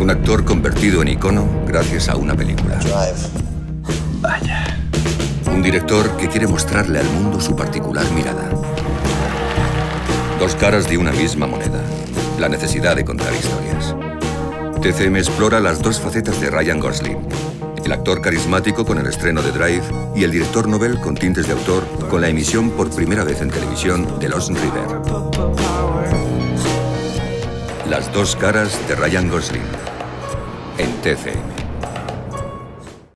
Un actor convertido en icono gracias a una película. Vaya. Un director que quiere mostrarle al mundo su particular mirada. Dos caras de una misma moneda. La necesidad de contar historias. TCM explora las dos facetas de Ryan Gosling. El actor carismático con el estreno de Drive y el director novel con tintes de autor con la emisión por primera vez en televisión de Lost River. Las dos caras de Ryan Gosling en TCM.